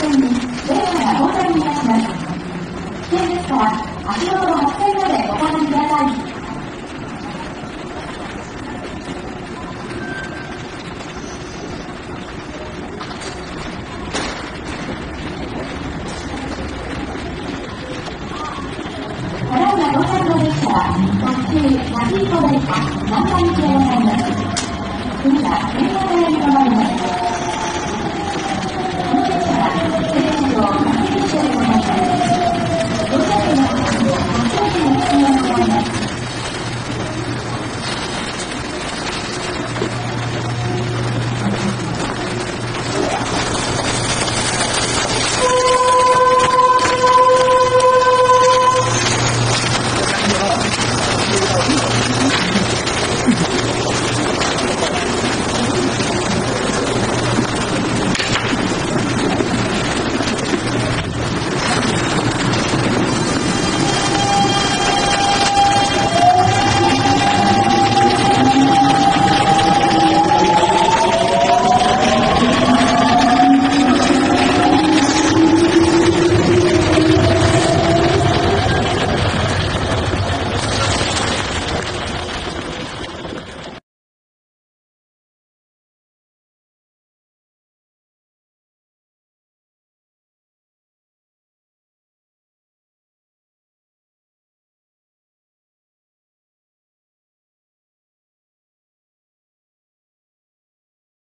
線に電車が到着いたします。危険ですから足元の発線までお下がりください。ただいま到着の列車は特急焼き糸電車南蛮行でございます。次は電車台に停まります。